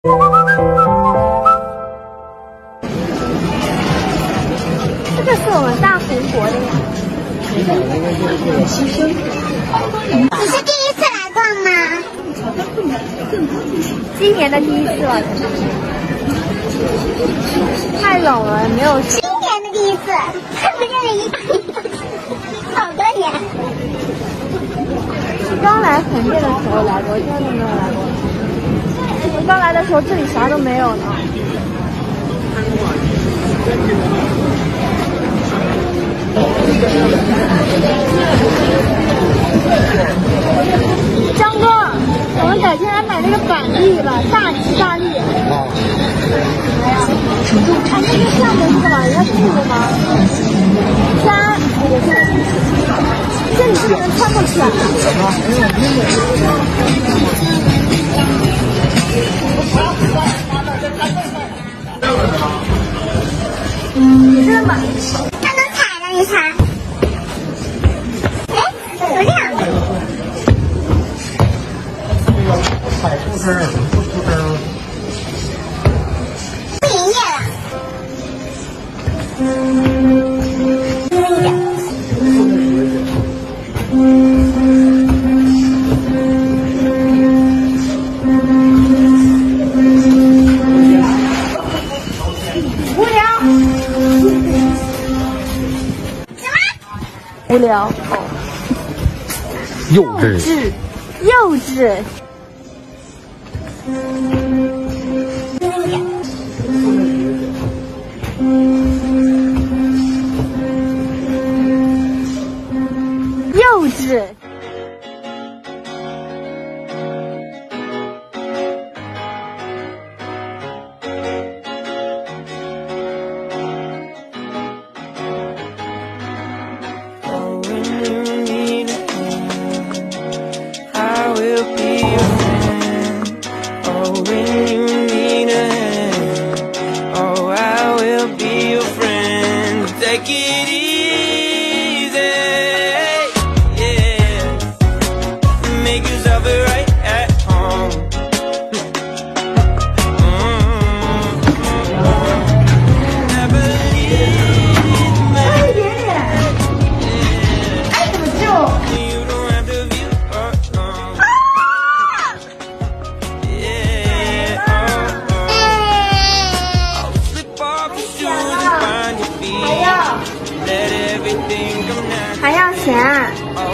这个是我们大红国的呀。 你是第一次来逛吗？ 今年的第一次了。太冷了，没有。 今年的第一次，看不见好多年。 刚来横店的时候来过，现在都没有来过。我刚来的时候这里啥都没有呢。张哥，我们改天来买那个板栗吧，大吉大利。那个上面是干嘛？人家是这个吗？3，这你是不是能穿过去啊？你这买， 它能踩的，你踩。哎，怎么这样？ 踩出声儿，不出声儿。 不营业了。 无聊。无聊。 幼稚。 幼稚。幼稚。还要钱，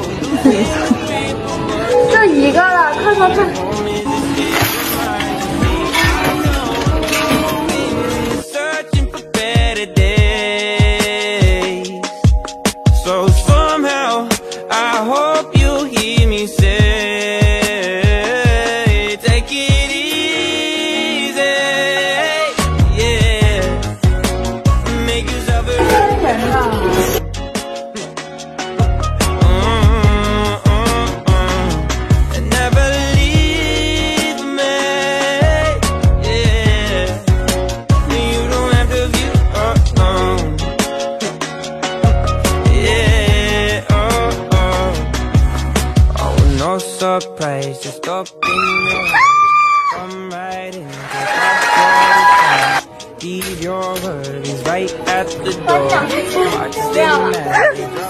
就一个了，快快快！ Surprise, just open your come right in. Leave your worries right at the door. Watch them magic drop.